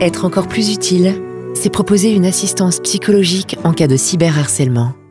Être encore plus utile, c'est proposer une assistance psychologique en cas de cyberharcèlement.